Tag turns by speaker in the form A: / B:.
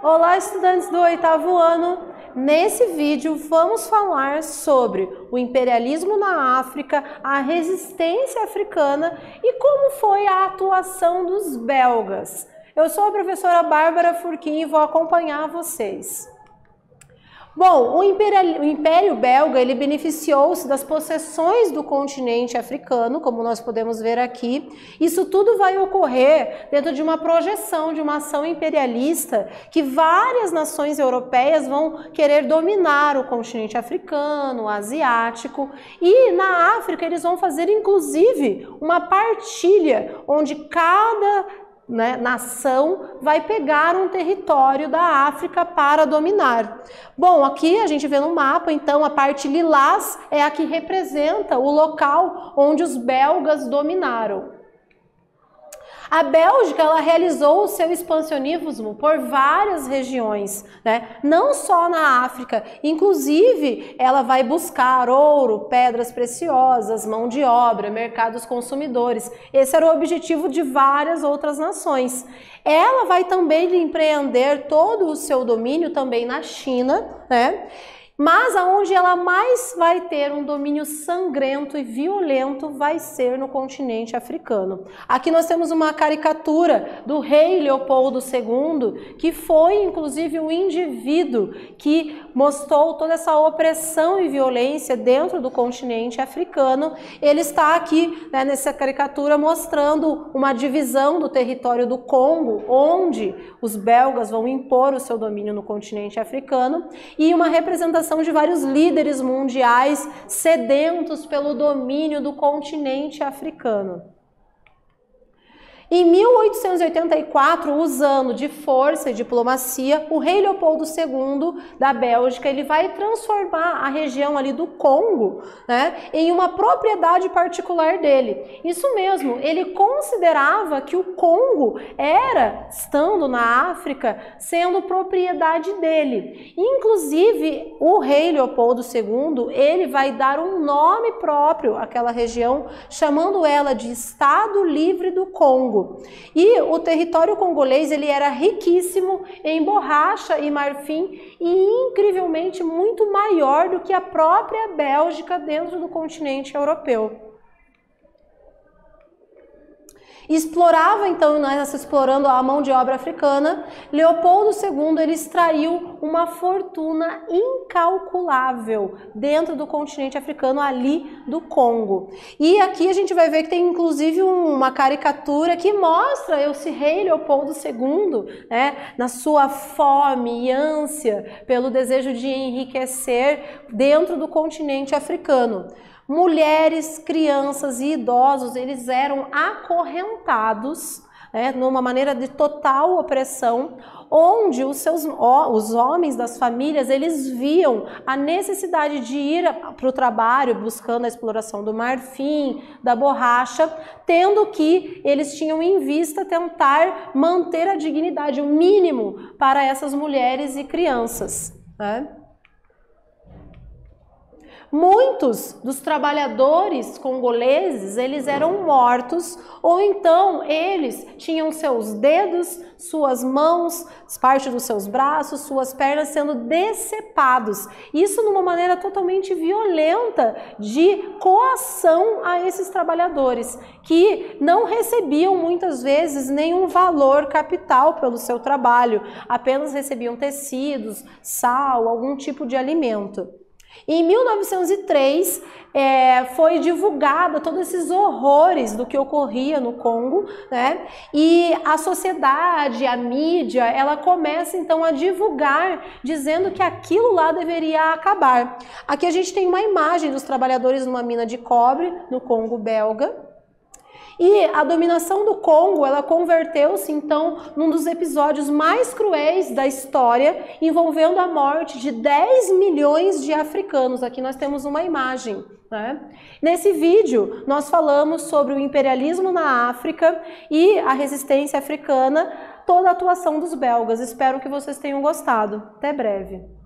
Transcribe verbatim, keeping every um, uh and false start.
A: Olá, estudantes do oitavo ano! Nesse vídeo vamos falar sobre o imperialismo na África, a resistência africana e como foi a atuação dos belgas. Eu sou a professora Bárbara Furquim e vou acompanhar vocês. Bom, o, imperial, o Império Belga ele beneficiou-se das possessões do continente africano, como nós podemos ver aqui. Isso tudo vai ocorrer dentro de uma projeção de uma ação imperialista que várias nações europeias vão querer dominar o continente africano, asiático, e na África eles vão fazer inclusive uma partilha onde cada Né, nação vai pegar um território da África para dominar. Bom, aqui a gente vê no mapa, então, a parte lilás é a que representa o local onde os belgas dominaram. A Bélgica ela realizou o seu expansionismo por várias regiões, né? Não só na África, inclusive ela vai buscar ouro, pedras preciosas, mão de obra, mercados consumidores. Esse era o objetivo de várias outras nações. Ela vai também empreender todo o seu domínio também na China, né? Mas aonde ela mais vai ter um domínio sangrento e violento vai ser no continente africano. Aqui nós temos uma caricatura do rei Leopoldo segundo, que foi inclusive um indivíduo que mostrou toda essa opressão e violência dentro do continente africano. Ele está aqui, né, nessa caricatura mostrando uma divisão do território do Congo, onde os belgas vão impor o seu domínio no continente africano, e uma representação de vários líderes mundiais sedentos pelo domínio do continente africano. Em mil oitocentos e oitenta e quatro, usando de força e diplomacia, o rei Leopoldo segundo da Bélgica ele vai transformar a região ali do Congo, né, em uma propriedade particular dele. Isso mesmo, ele considerava que o Congo era, estando na África, sendo propriedade dele. Inclusive, o rei Leopoldo segundo ele vai dar um nome próprio àquela região, chamando ela de Estado Livre do Congo. E o território congolês ele era riquíssimo em borracha e marfim e incrivelmente muito maior do que a própria Bélgica dentro do continente europeu. Explorava então, nós explorando a mão de obra africana, Leopoldo segundo ele extraiu uma fortuna incalculável dentro do continente africano ali do Congo. E aqui a gente vai ver que tem inclusive uma caricatura que mostra esse rei Leopoldo segundo, né, na sua fome e ânsia pelo desejo de enriquecer dentro do continente africano. Mulheres, crianças e idosos, eles eram acorrentados, né, numa maneira de total opressão, onde os, seus, os homens das famílias, eles viam a necessidade de ir para o trabalho, buscando a exploração do marfim, da borracha, tendo que eles tinham em vista tentar manter a dignidade, o mínimo para essas mulheres e crianças, né? Muitos dos trabalhadores congoleses, eles eram mortos ou então eles tinham seus dedos, suas mãos, parte dos seus braços, suas pernas sendo decepados. Isso numa maneira totalmente violenta de coação a esses trabalhadores que não recebiam muitas vezes nenhum valor capital pelo seu trabalho, apenas recebiam tecidos, sal, algum tipo de alimento. Em mil novecentos e três, é, foi divulgado todos esses horrores do que ocorria no Congo, né? E a sociedade, a mídia, ela começa então a divulgar, dizendo que aquilo lá deveria acabar. Aqui a gente tem uma imagem dos trabalhadores numa mina de cobre no Congo belga. E a dominação do Congo, ela converteu-se então num dos episódios mais cruéis da história, envolvendo a morte de dez milhões de africanos. Aqui nós temos uma imagem, né? Nesse vídeo nós falamos sobre o imperialismo na África e a resistência africana, toda a atuação dos belgas. Espero que vocês tenham gostado. Até breve.